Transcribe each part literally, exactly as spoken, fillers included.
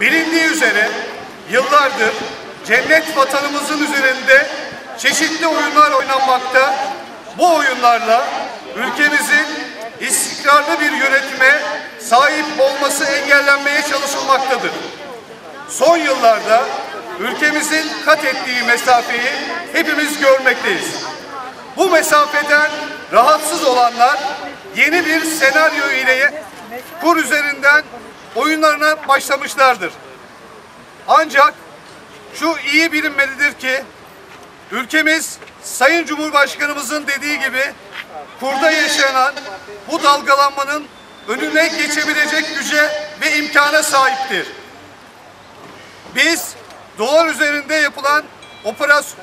Bilindiği üzere yıllardır cennet vatanımızın üzerinde çeşitli oyunlar oynanmakta. Bu oyunlarla ülkemizin istikrarlı bir yönetime sahip olması engellenmeye çalışılmaktadır. Son yıllarda ülkemizin kat ettiği mesafeyi hepimiz görmekteyiz. Bu mesafeden rahatsız olanlar yeni bir senaryo ile kur üzerinden oyunlarına başlamışlardır. Ancak şu iyi bilinmelidir ki ülkemiz Sayın Cumhurbaşkanımızın dediği gibi kurda yaşanan bu dalgalanmanın önüne geçebilecek güce ve imkana sahiptir. Biz dolar üzerinde yapılan operasyon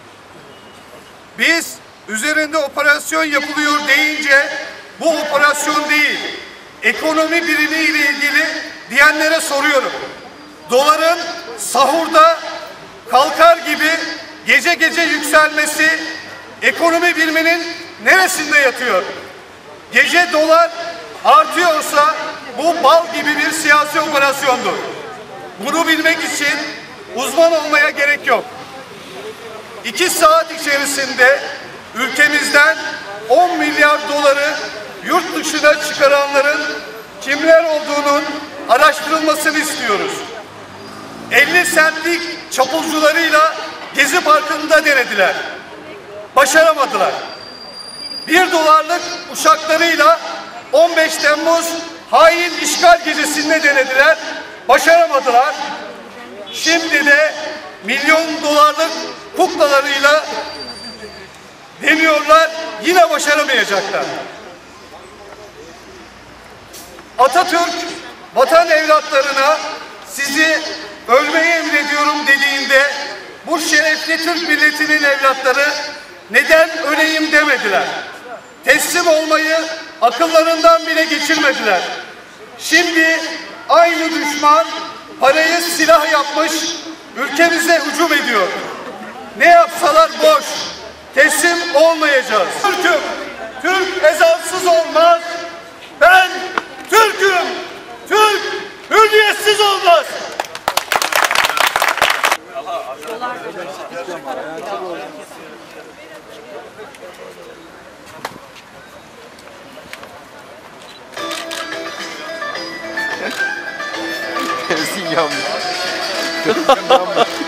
biz üzerinde operasyon yapılıyor deyince bu operasyon değil, ekonomi birimi ile ilgili diyenlere soruyorum. Doların sahurda kalkar gibi gece gece yükselmesi ekonomi biriminin neresinde yatıyor? Gece dolar artıyorsa bu bal gibi bir siyasi operasyondur. Bunu bilmek için uzman olmaya gerek yok. İki saat içerisinde ülkemizden on milyar doları yurt dışına çıkaranların kimler olduğunun araştırılmasını istiyoruz. elli sentlik çapulcularıyla Gezi Parkı'nda denediler. Başaramadılar. Bir dolarlık uçaklarıyla on beş Temmuz hain işgal gecesinde denediler. Başaramadılar. Şimdi de milyon dolarlık kuklalarıyla deniyorlar. Yine başaramayacaklar. Atatürk vatan evlatlarına sizi ölmeyi emrediyorum dediğinde bu şerefli Türk milletinin evlatları neden öleyim demediler. Teslim olmayı akıllarından bile geçirmediler. Şimdi aynı düşman parayı silah yapmış ülkemize hücum ediyor. Ne yapsalar boş. Teslim olmayacağız. Türk'üm. Türk ezansız olmaz. Ben Türk'üm. Türk hürriyetsiz olmaz. Tersin yanmış.